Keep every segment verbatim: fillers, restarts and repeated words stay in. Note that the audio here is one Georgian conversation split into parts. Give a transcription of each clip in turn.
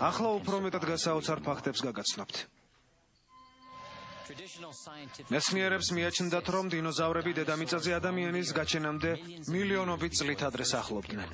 ახლა უფრო მეტად გასაოცარ ფაქტებს გაგაცნობთ. მეცნიერებს მიაჩნდათ, რომ დინოზავრები დედამიწაზე ადამიანის გაჩენამდე მილიონობით წლით ადრე სახლობდნენ.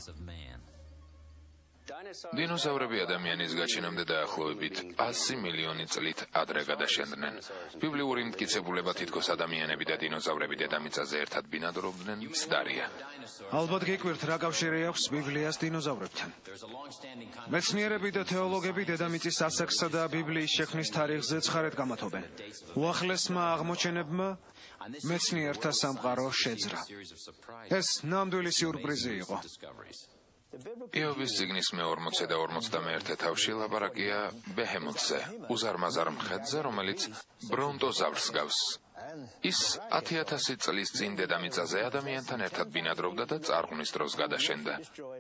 დინოზავრები ადამიანის გაჩენამდე დაახლოებით ასი მილიონი წლით ადრე გადაშენდნენ. ბიბლიური მტკიცებულება თითქოს ადამიანები და დინოზავრები დედამიწაზე ერთად ბინადრობდნენ მცდარია. ალბათ გიკვირთ, რა კავშირი აქვს ბიბლიას დინოზავრებთან. მეცნიერები და თეოლოგები დედამიწის ასაკსა და ბიბლიის შექმნის თარიღზე ცხარედ გამათობენ. უახლესმა აღმოჩენებმა მეცნიერთა სამყარო შეძრა. ეს ნამდვილი სიურპრიზი იყო. იობის წიგნის მეორმოცე და ორმოცდამეერთე თავში ლაპარაკია ბეჰემოთზე, უზარმაზარ მხედზე, რომელიც ბრონტოზავრს გავს. ის ათი ათასი წლის წინ დედამიწაზე ადამიანთან ერთად ბინადრობდა და წარღვნის დროს გადაშენდა.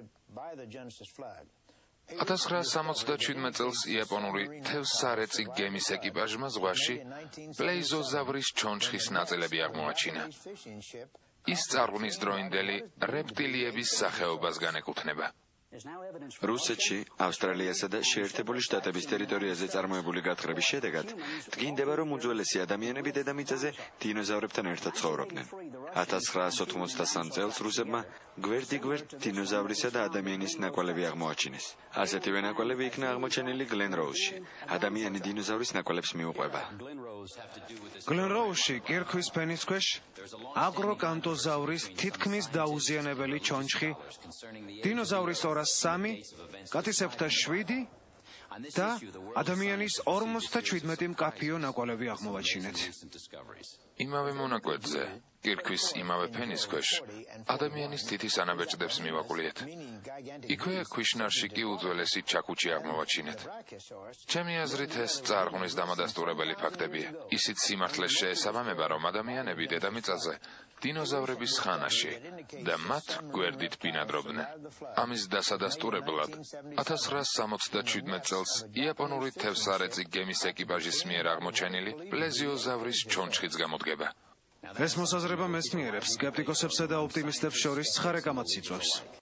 ათას ცხრაასი სამოცდაშვიდმეტ წელს იაპონური თევზსარეწი გემის ეკიპაჟმა ზღვაში პლეიზოზავრის ჩონჩხის ნაწილები აღმოაჩინა. ის წარღვნის დროინდელი რეპტილიების სახეობას განეკუთვნება. რუსეთში, ავსტრალიასა და შეერთებული შტატების ტერიტორიაზე წარმოებული გათხრების შედეგად დგინდება, რომ უძველესი ადამიანები დედამიწაზე დინოზავრებთან ერთად ცხოვრობდნენ. ათას ცხრაასი ოთხმოცდასამ წელს რუსებმა გვერდიგვერდ დინოზავრისა და ადამიანის ნაკვალევი აღმოაჩინეს. ასეთივე ნაკვალევი იქნა აღმოჩენილი გლენროუზში. ადამიანი დინოზავრის ნაკვალებს მიუყვება. გლენროუზში, კირქვის ფენის ქვეშ, აგროკანტოზავრის თითქმის დაუზიანებელი ჩონჩხი, დინოზავრის ორას სამი, კატისებრთა შვიდი და ადამიანის ორმოცდაჩვიდმეტი მკაფიო ნაკვალევი აღმოვაჩინეთ. იმავე მონაკვეთზე, კირქვის იმავე ფენის ქვეშ, ადამიანის თითის ანაბეჭდებს მივაკვლიეთ. იქვე ქვიშნარში კი უძველესი ჩაქუჩი აღმოვაჩინეთ. ჩემი აზრით ეს წარღვნის დამადასტურებელი ფაქტებია. ისიც სიმართლეს შეესაბამება, რომ ადამიანები დედამიწაზე დინოზავრების ხანაში და მათ გვერდით ბინადრობდნენ. ამის დასადასტურებლად ათას ცხრაასი სამოცდაშვიდმეტ წელს იაპონური თევზსარეწი გემის ეკიპაჟის მიერ აღმოჩენილი პლეზიოზავრის ჩონჩხიც გამოდგება. ეს მოსაზრება მეცნიერებს, სკეპტიკოსებსა და ოპტიმისტებს შორის ცხარე კამათს იწვევს.